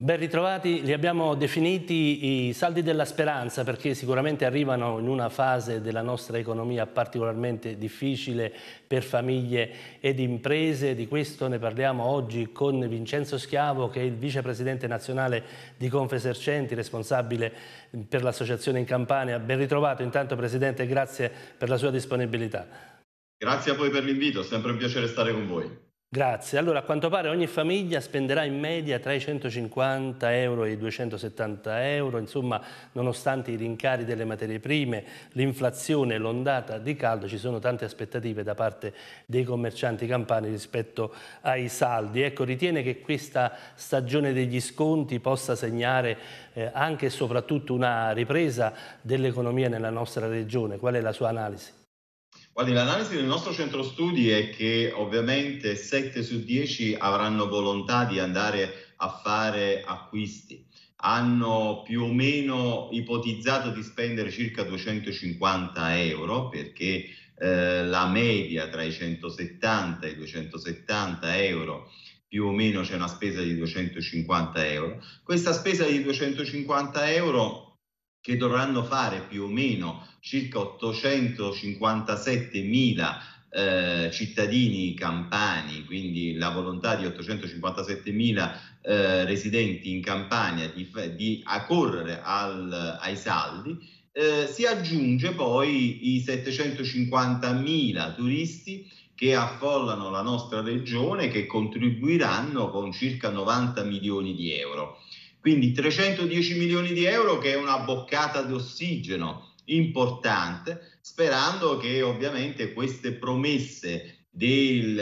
Ben ritrovati, li abbiamo definiti i saldi della speranza perché sicuramente arrivano in una fase della nostra economia particolarmente difficile per famiglie ed imprese. Di questo ne parliamo oggi con Vincenzo Schiavo, che è il vicepresidente nazionale di Confesercenti, responsabile per l'associazione in Campania. Ben ritrovato intanto Presidente, grazie per la sua disponibilità. Grazie a voi per l'invito, è sempre un piacere stare con voi. Grazie. Allora, a quanto pare ogni famiglia spenderà in media tra i 150 euro e i 270 euro, insomma, nonostante i rincari delle materie prime, l'inflazione, l'ondata di caldo, ci sono tante aspettative da parte dei commercianti campani rispetto ai saldi. Ecco, ritiene che questa stagione degli sconti possa segnare anche e soprattutto una ripresa dell'economia nella nostra regione? Qual è la sua analisi? Guardi, l'analisi del nostro centro studi è che ovviamente 7 su 10 avranno volontà di andare a fare acquisti. Hanno più o meno ipotizzato di spendere circa 250 euro perché la media tra i 170 e i 270 euro più o meno c'è una spesa di 250 euro. Questa spesa di 250 euro che dovranno fare più o meno circa 857 mila cittadini campani, quindi la volontà di 857 mila residenti in Campania di accorrere ai saldi, si aggiunge poi i 750 mila turisti che affollano la nostra regione, che contribuiranno con circa 90 milioni di euro. Quindi 310 milioni di euro, che è una boccata d'ossigeno importante, sperando che ovviamente queste promesse dei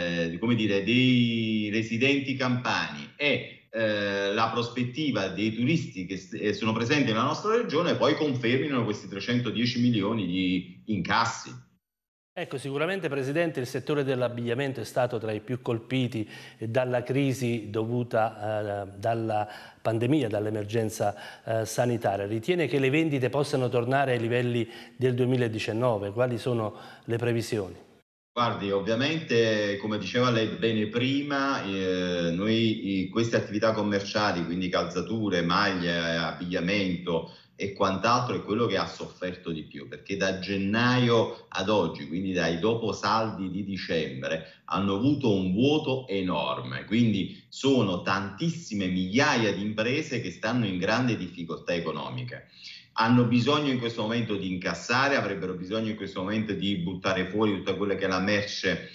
residenti campani e la prospettiva dei turisti che sono presenti nella nostra regione poi confermino questi 310 milioni di incassi. Ecco, sicuramente Presidente il settore dell'abbigliamento è stato tra i più colpiti dalla crisi dovuta dalla pandemia, dall'emergenza sanitaria. Ritiene che le vendite possano tornare ai livelli del 2019? Quali sono le previsioni? Guardi, ovviamente, come diceva lei bene prima, queste attività commerciali, quindi calzature, maglie, abbigliamento e quant'altro, è quello che ha sofferto di più, perché da gennaio ad oggi, quindi dai dopo saldi di dicembre, hanno avuto un vuoto enorme. Quindi sono tantissime migliaia di imprese che stanno in grande difficoltà economiche. Hanno bisogno in questo momento di incassare, avrebbero bisogno in questo momento di buttare fuori tutta quella che è la merce,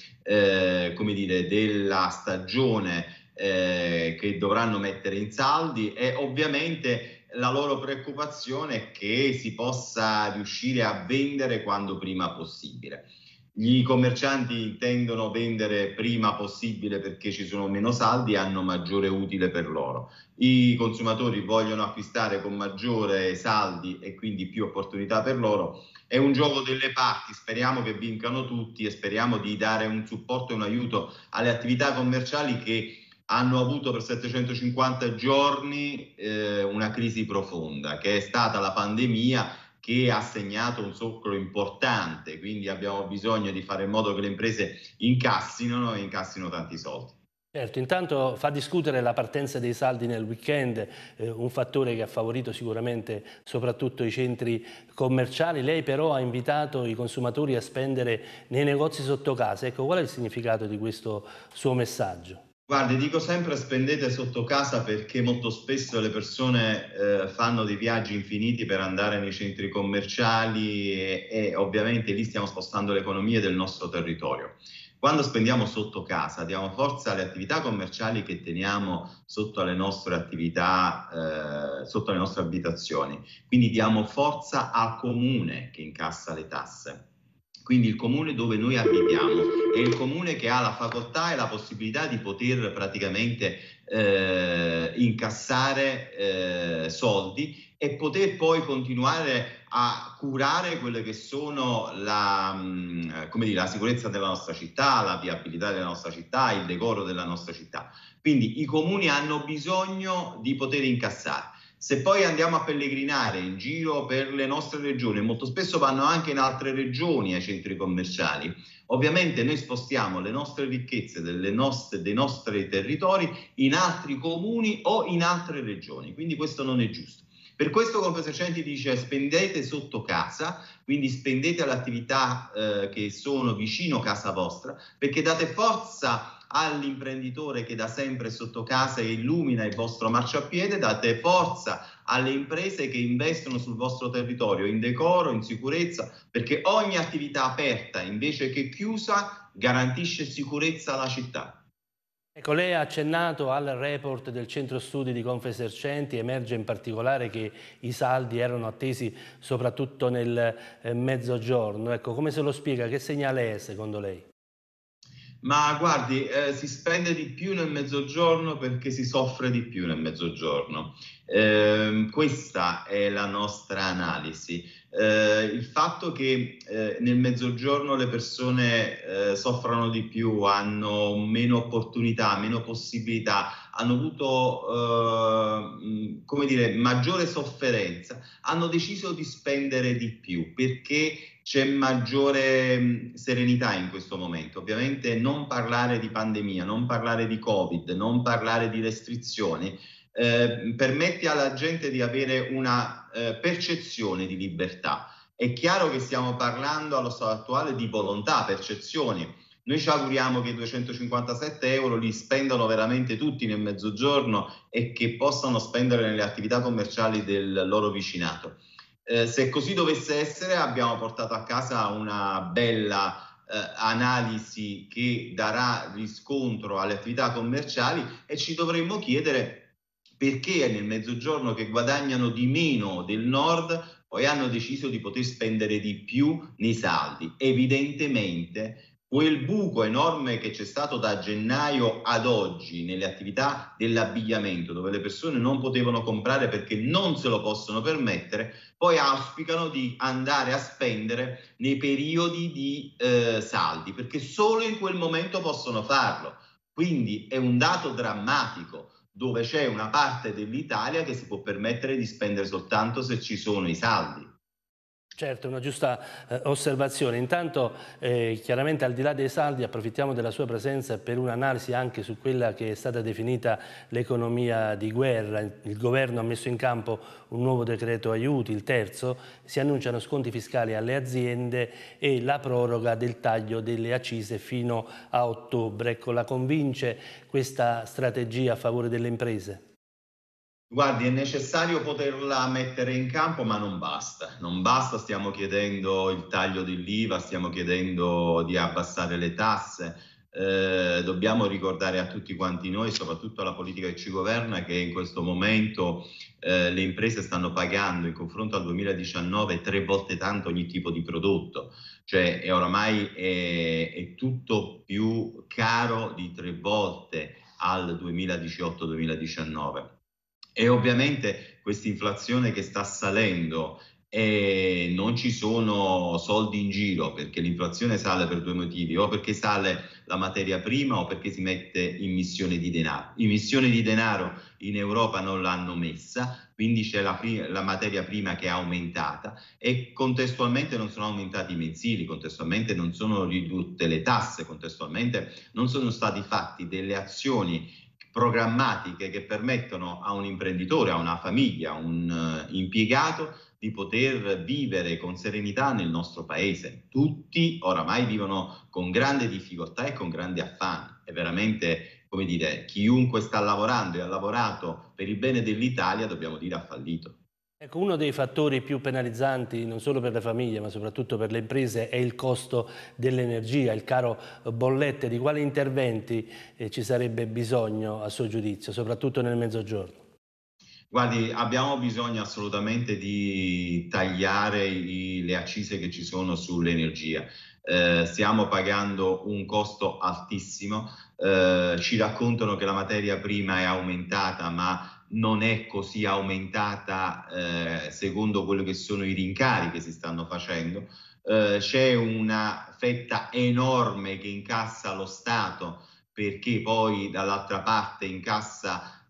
della stagione che dovranno mettere in saldi, e ovviamente la loro preoccupazione è che si possa riuscire a vendere quanto prima possibile. Gli commercianti intendono vendere prima possibile perché ci sono meno saldi e hanno maggiore utile per loro. I consumatori vogliono acquistare con maggiore saldi e quindi più opportunità per loro. È un gioco delle parti, speriamo che vincano tutti e speriamo di dare un supporto e un aiuto alle attività commerciali che hanno avuto per 750 giorni una crisi profonda, che è stata la pandemia, che ha segnato un zoccolo importante, quindi abbiamo bisogno di fare in modo che le imprese incassino e incassino tanti soldi. Certo, intanto fa discutere la partenza dei saldi nel weekend, un fattore che ha favorito sicuramente soprattutto i centri commerciali. Lei però ha invitato i consumatori a spendere nei negozi sotto casa. Ecco, qual è il significato di questo suo messaggio? Guardi, dico sempre spendete sotto casa, perché molto spesso le persone fanno dei viaggi infiniti per andare nei centri commerciali e ovviamente lì stiamo spostando le economie del nostro territorio. Quando spendiamo sotto casa diamo forza alle attività commerciali che teniamo sotto le nostre attività, sotto le nostre abitazioni. Quindi diamo forza al comune che incassa le tasse. Quindi il comune dove noi abitiamo è il comune che ha la facoltà e la possibilità di poter praticamente incassare soldi e poter poi continuare a curare quelle che sono la sicurezza della nostra città, la viabilità della nostra città, il decoro della nostra città. Quindi i comuni hanno bisogno di poter incassare. Se poi andiamo a pellegrinare in giro per le nostre regioni, molto spesso vanno anche in altre regioni ai centri commerciali, ovviamente noi spostiamo le nostre ricchezze dei nostri territori in altri comuni o in altre regioni, quindi questo non è giusto. Per questo Confesercenti dice spendete sotto casa, quindi spendete alle attività che sono vicino casa vostra, perché date forza all'imprenditore che da sempre è sotto casa e illumina il vostro marciapiede, date forza alle imprese che investono sul vostro territorio in decoro, in sicurezza, perché ogni attività aperta invece che chiusa garantisce sicurezza alla città. Ecco, lei ha accennato al report del centro studi di Confesercenti, emerge in particolare che i saldi erano attesi soprattutto nel mezzogiorno. Ecco, come se lo spiega? Che segnale è secondo lei? Ma guardi, si spende di più nel mezzogiorno perché si soffre di più nel mezzogiorno. Questa è la nostra analisi. Il fatto che nel mezzogiorno le persone soffrano di più, hanno meno opportunità, meno possibilità, hanno avuto come dire, maggiore sofferenza, hanno deciso di spendere di più perché c'è maggiore serenità in questo momento. Ovviamente non parlare di pandemia, non parlare di Covid, non parlare di restrizioni permette alla gente di avere una percezione di libertà. È chiaro che stiamo parlando allo stato attuale di volontà, percezioni. Noi ci auguriamo che i 257 euro li spendano veramente tutti nel mezzogiorno e che possano spendere nelle attività commerciali del loro vicinato. Se così dovesse essere, abbiamo portato a casa una bella analisi che darà riscontro alle attività commerciali e ci dovremmo chiedere perché nel mezzogiorno che guadagnano di meno del nord poi hanno deciso di poter spendere di più nei saldi. Evidentemente quel buco enorme che c'è stato da gennaio ad oggi nelle attività dell'abbigliamento, dove le persone non potevano comprare perché non se lo possono permettere, poi auspicano di andare a spendere nei periodi di saldi, perché solo in quel momento possono farlo. Quindi è un dato drammatico, dove c'è una parte dell'Italia che si può permettere di spendere soltanto se ci sono i saldi. Certo, è una giusta osservazione. Intanto, chiaramente al di là dei saldi, approfittiamo della sua presenza per un'analisi anche su quella che è stata definita l'economia di guerra. Il governo ha messo in campo un nuovo decreto aiuti, il terzo, si annunciano sconti fiscali alle aziende e la proroga del taglio delle accise fino a ottobre. Ecco, la convince questa strategia a favore delle imprese? Guardi, è necessario poterla mettere in campo, ma non basta. Non basta, stiamo chiedendo il taglio dell'IVA, stiamo chiedendo di abbassare le tasse. Dobbiamo ricordare a tutti quanti noi, soprattutto alla politica che ci governa, che in questo momento le imprese stanno pagando in confronto al 2019 3 volte tanto ogni tipo di prodotto. Cioè oramai è tutto più caro di 3 volte al 2018-2019. E ovviamente questa inflazione che sta salendo e non ci sono soldi in giro, perché l'inflazione sale per due motivi: o perché sale la materia prima o perché si mette in missione di denaro. In missione di denaro in Europa non l'hanno messa, quindi c'è la materia prima che è aumentata e contestualmente non sono aumentati i mensili, contestualmente non sono ridotte le tasse, contestualmente non sono stati fatti delle azioni programmatiche che permettono a un imprenditore, a una famiglia, a un impiegato di poter vivere con serenità nel nostro paese. Tutti oramai vivono con grande difficoltà e con grande affanno. È veramente, come dire, chiunque sta lavorando e ha lavorato per il bene dell'Italia, dobbiamo dire, ha fallito. Ecco, uno dei fattori più penalizzanti non solo per le famiglie ma soprattutto per le imprese è il costo dell'energia, il caro bollette. Di quali interventi ci sarebbe bisogno a suo giudizio, soprattutto nel mezzogiorno? Guardi, abbiamo bisogno assolutamente di tagliare le accise che ci sono sull'energia. Stiamo pagando un costo altissimo, ci raccontano che la materia prima è aumentata, ma non è così aumentata secondo quello che sono i rincari che si stanno facendo. C'è una fetta enorme che incassa lo Stato perché poi dall'altra parte incassa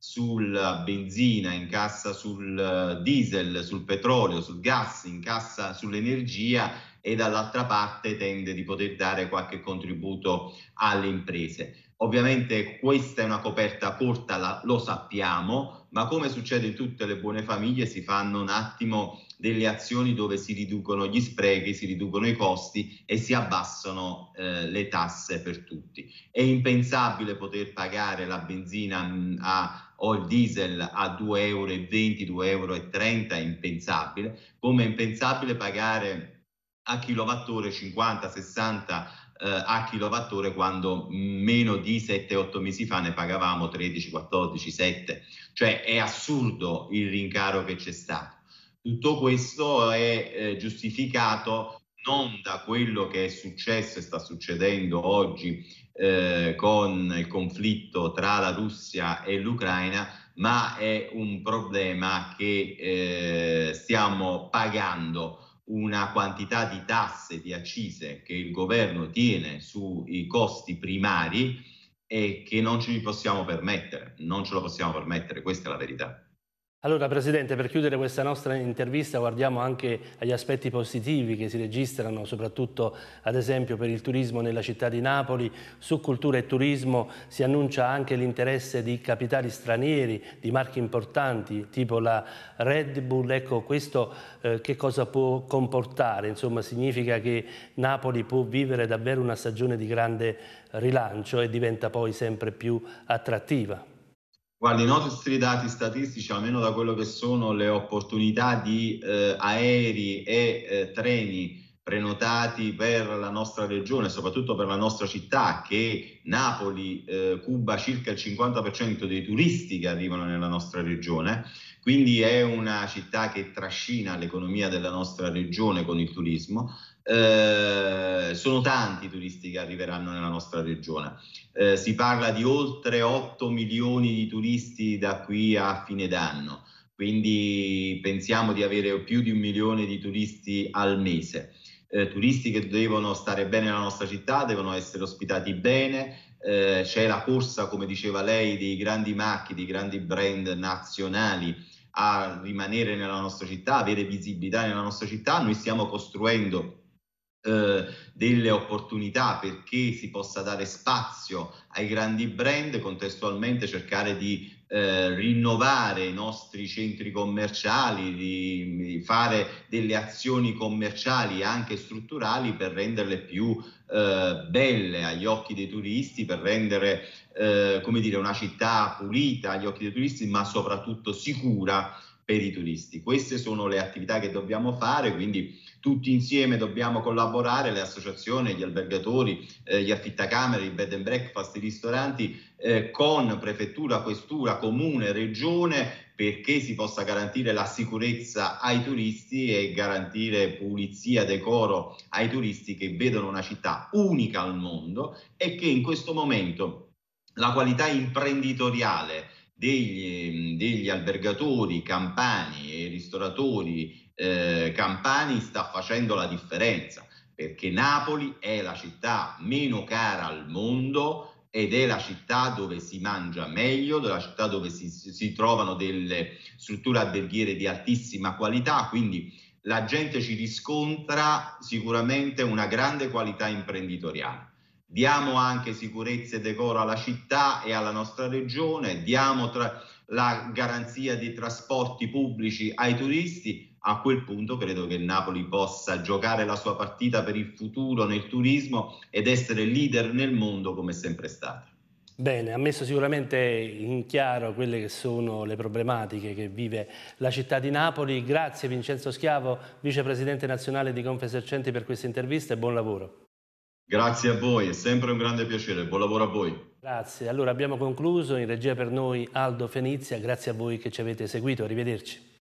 sulla benzina, incassa sul diesel, sul petrolio, sul gas, incassa sull'energia e dall'altra parte tende di poter dare qualche contributo alle imprese. Ovviamente questa è una coperta corta, lo sappiamo, ma come succede in tutte le buone famiglie si fanno un attimo delle azioni dove si riducono gli sprechi, si riducono i costi e si abbassano le tasse per tutti. È impensabile poter pagare la benzina o il diesel a 2,20 euro, 2,30 euro, è impensabile, come è impensabile pagare a kilowattora 50-60 a kilowattora quando meno di 7-8 mesi fa ne pagavamo 13, 14, 7, cioè è assurdo il rincaro che c'è stato. Tutto questo è giustificato non da quello che è successo e sta succedendo oggi con il conflitto tra la Russia e l'Ucraina, ma è un problema che stiamo pagando una quantità di tasse, di accise che il governo tiene sui costi primari e che non ce li possiamo permettere, non ce lo possiamo permettere, questa è la verità. Allora Presidente, per chiudere questa nostra intervista guardiamo anche agli aspetti positivi che si registrano, soprattutto ad esempio per il turismo nella città di Napoli. Su cultura e turismo si annuncia anche l'interesse di capitali stranieri, di marchi importanti, tipo la Red Bull. Ecco, questo che cosa può comportare? Insomma, significa che Napoli può vivere davvero una stagione di grande rilancio e diventa poi sempre più attrattiva. Guardi, i nostri dati statistici, almeno da quello che sono le opportunità di aerei e treni prenotati per la nostra regione, soprattutto per la nostra città, che Napoli cuba circa il 50% dei turisti che arrivano nella nostra regione, quindi è una città che trascina l'economia della nostra regione con il turismo. Sono tanti i turisti che arriveranno nella nostra regione. Si parla di oltre 8 milioni di turisti da qui a fine d'anno, quindi pensiamo di avere più di 1 milione di turisti al mese. Turisti che devono stare bene nella nostra città, devono essere ospitati bene, c'è la corsa, come diceva lei, dei grandi marchi, dei grandi brand nazionali a rimanere nella nostra città, avere visibilità nella nostra città. Noi stiamo costruendo delle opportunità perché si possa dare spazio ai grandi brand, contestualmente cercare di rinnovare i nostri centri commerciali, di fare delle azioni commerciali anche strutturali per renderle più belle agli occhi dei turisti, per rendere come dire, una città pulita agli occhi dei turisti, ma soprattutto sicura per i turisti. Queste sono le attività che dobbiamo fare, quindi tutti insieme dobbiamo collaborare, le associazioni, gli albergatori, gli affittacamere, i bed and breakfast, i ristoranti, con prefettura, questura, comune, regione, perché si possa garantire la sicurezza ai turisti e garantire pulizia, decoro ai turisti che vedono una città unica al mondo e che in questo momento la qualità imprenditoriale degli albergatori campani e ristoratori campani sta facendo la differenza, perché Napoli è la città meno cara al mondo ed è la città dove si mangia meglio, la città dove si trovano delle strutture alberghiere di altissima qualità, quindi la gente ci riscontra sicuramente una grande qualità imprenditoriale. Diamo anche sicurezza e decoro alla città e alla nostra regione, diamo la garanzia di trasporti pubblici ai turisti. A quel punto credo che il Napoli possa giocare la sua partita per il futuro nel turismo ed essere leader nel mondo come è sempre stato. Bene, ha messo sicuramente in chiaro quelle che sono le problematiche che vive la città di Napoli. Grazie Vincenzo Schiavo, vicepresidente nazionale di Confesercenti, per questa intervista e buon lavoro. Grazie a voi, è sempre un grande piacere, buon lavoro a voi. Grazie, allora abbiamo concluso, in regia per noi Aldo Fenizia, grazie a voi che ci avete seguito, arrivederci.